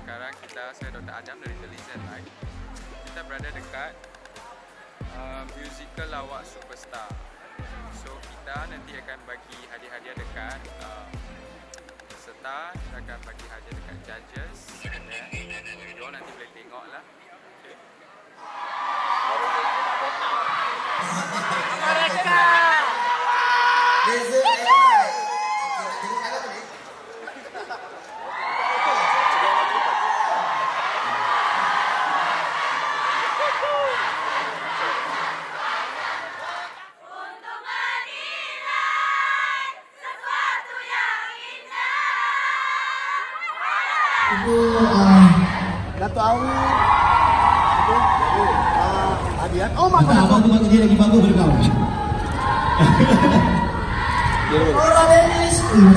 Sekarang saya Dr. Adam dari Television Live. Kita berada dekat Muzikal Lawak Superstar. So kita nanti akan bagi hadiah-hadiah dekat peserta, kita akan bagi hadiah dekat judges. Diorang nanti boleh tengok lah. Okay. Itu Dato' Awi Adian. Oh mak bagus dia lagi bagus dari kau. Orang Dennis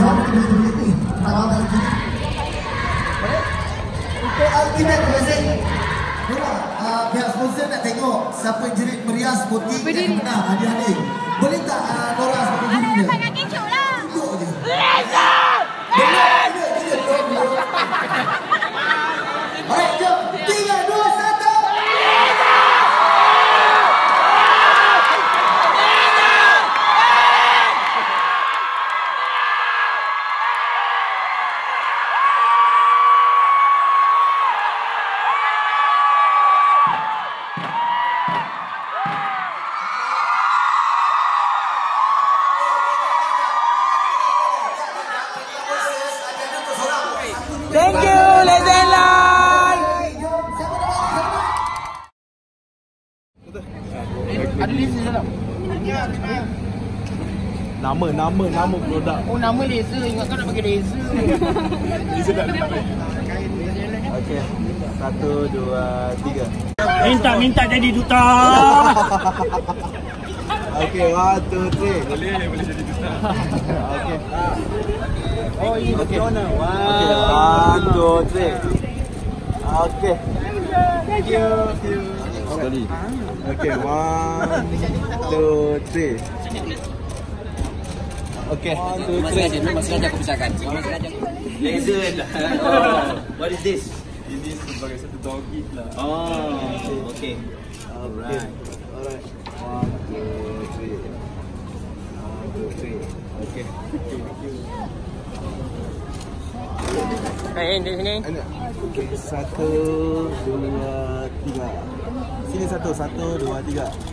untuk ultimate blessing. Pihak sponsor nak tengok siapa jerit merias putih yang menang hadiah-hadiah. Boleh tak Nora sebagai jurinya? Tunjuk je. Baik, jom. 3, 2, 1. Thank you, Legend Live. Ada list di dalam. Nama produk. Oh, nama laser. Ingat kau nak bagi laser. Laser tak ada. Okey. 1, 2, 3. Minta jadi duta. Okey, 1, 2, 3. Boleh jadi duta. Okey. Oh, ini okey. Okey, 1, 2, 3. Okey. Thank you. Sekali. Okey, 1, 2, 3. Okey. 1, 2, 3. Masih ada aku pisahkan. Laser dah. What is this? Ini sebagai satu doggy lah. Oh, okey. Alright. 1, 2, 3. 1, 2, 3. Okey. Thank you. Di sini. Okey, 1, 2, 3. Sini 1, 1, 2, 3.